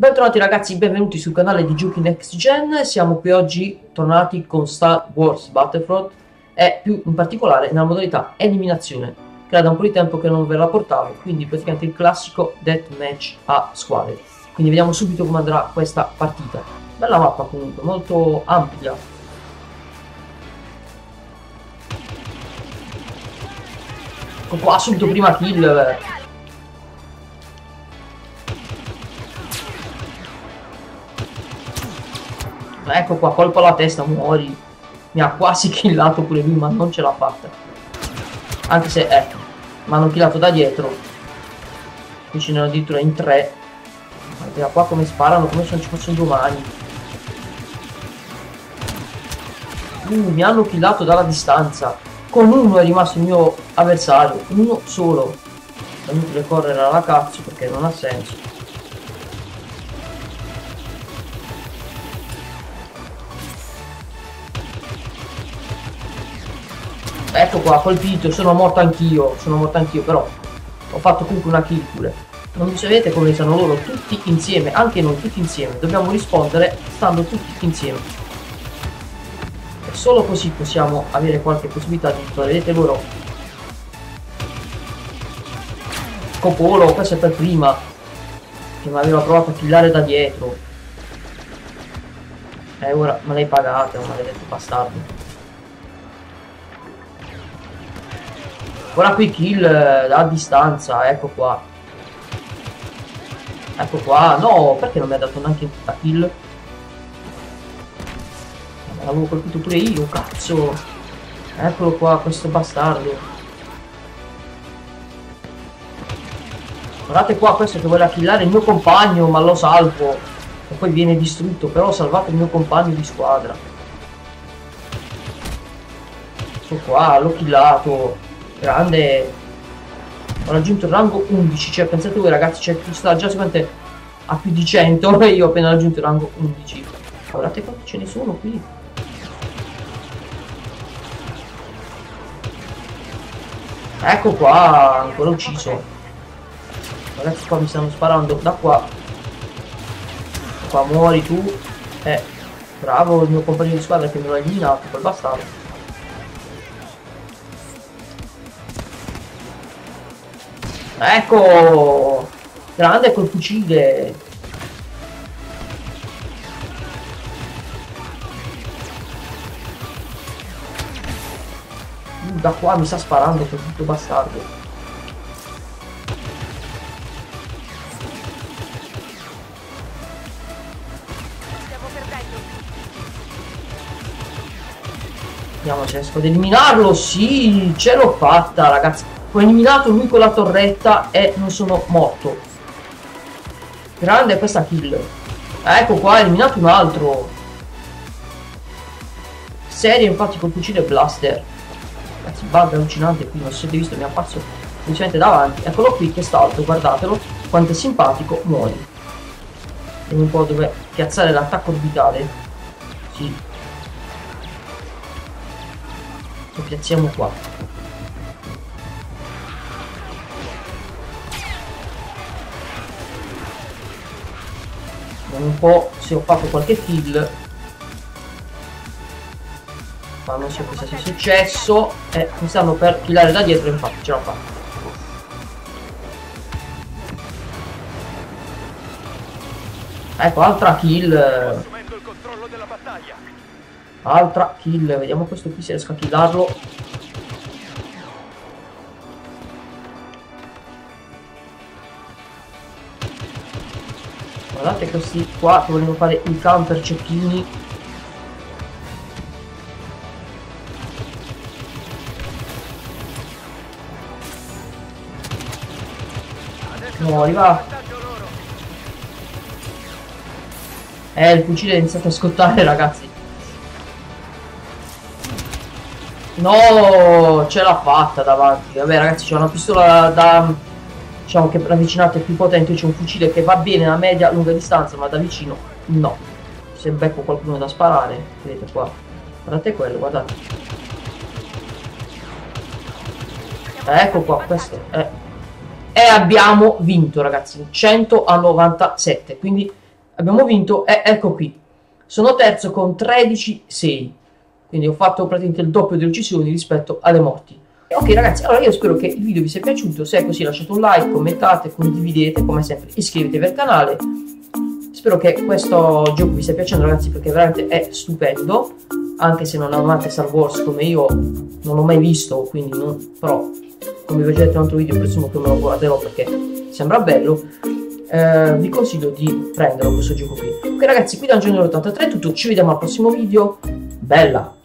Bentornati ragazzi, benvenuti sul canale di Giochi Next Gen. Siamo qui oggi tornati con Star Wars Battlefront e più in particolare nella modalità eliminazione, che era da un po' di tempo che non ve la portavo, quindi praticamente il classico deathmatch a squadre. Quindi vediamo subito come andrà questa partita. Bella mappa comunque, molto ampia. Ecco qua, subito prima kill. Ecco qua, colpo alla testa, muori. Mi ha quasi killato pure lui, ma non ce l'ha fatta. Anche se, mi hanno killato da dietro. Qui ce n'erano addirittura in tre. Guarda qua come sparano, come se non ci fossero domani. Mi hanno killato dalla distanza. Con uno è rimasto il mio avversario. Uno solo. È inutile correre alla cazzo perché non ha senso. Ecco qua, colpito, sono morto anch'io, però ho fatto comunque una kill pure. Non vi sapete come sono loro tutti insieme, anche noi tutti insieme, dobbiamo rispondere stando tutti insieme. E solo così possiamo avere qualche possibilità di vittoria. Vedete loro? Copolo, questo è per prima, che mi aveva provato a killare da dietro. E ora me l'hai pagata, maledetto bastardo. Ora qui kill a distanza, ecco qua. Ecco qua, no, perché non mi ha dato neanche la kill? L'avevo colpito pure io, cazzo. Eccolo qua, questo bastardo. Guardate qua, questo che vuole killare il mio compagno, ma lo salvo. E poi viene distrutto, però ho salvato il mio compagno di squadra. Ecco qua, l'ho killato. Grande. Ho raggiunto il rango 11, cioè pensate voi ragazzi, cioè chi sta già sicuramente a più di 100 e io ho appena raggiunto il rango 11. Guardate quanti ce ne sono qui. Ecco qua, ancora ucciso. Ragazzi qua mi stanno sparando da qua. Qua muori tu. Bravo il mio compagno di squadra che me l'ha eliminato, quel bastardo. Ecco! Grande col fucile! Da qua mi sta sparando quel tutto bastardo. Vediamo se riesco ad eliminarlo. Sì, ce l'ho fatta ragazzi. Ho eliminato lui con la torretta e non sono morto. Grande questa kill. Ecco qua, eliminato un altro. Serie infatti col fucile blaster. Ragazzi, bug allucinante qui, non so se avete visto, mi è apparso semplicemente davanti. Eccolo qui che sta alto, guardatelo. Quanto è simpatico, muori. Vediamo un po' dove piazzare l'attacco orbitale. Sì. Lo piazziamo qua. Un po' se ho fatto qualche kill, ma non so cosa sia successo e mi stanno per killare da dietro, infatti ce l'ho fatta. Ecco, altra kill, vediamo questo qui se riesco a killarlo. Guardate questi qua che vogliono fare i counter cecchini. Muori, va. Il fucile è iniziato a scottare ragazzi. No, ce l'ha fatta davanti. Vabbè ragazzi, c'è una pistola da... Diciamo che ravvicinate è più potente, c'è un fucile che va bene a media lunga distanza, ma da vicino no. Se becco qualcuno da sparare, vedete qua. Guardate quello, guardate. Ecco qua, questo è. E abbiamo vinto ragazzi, 100 a 97. Quindi abbiamo vinto e ecco qui. Sono terzo con 13-6. Quindi ho fatto praticamente il doppio delle uccisioni rispetto alle morti. Ok ragazzi, allora io spero che il video vi sia piaciuto. Se è così lasciate un like, commentate, condividete, come sempre iscrivetevi al canale. Spero che questo gioco vi stia piacendo ragazzi, perché veramente è stupendo. Anche se non amate Star Wars come io, non l'ho mai visto, quindi non, però come vi ho già detto in un altro video, presumo che me lo guarderò perché sembra bello. Vi consiglio di prenderlo questo gioco qui. Ok ragazzi, qui da Dungeon 83 è tutto, ci vediamo al prossimo video. Bella!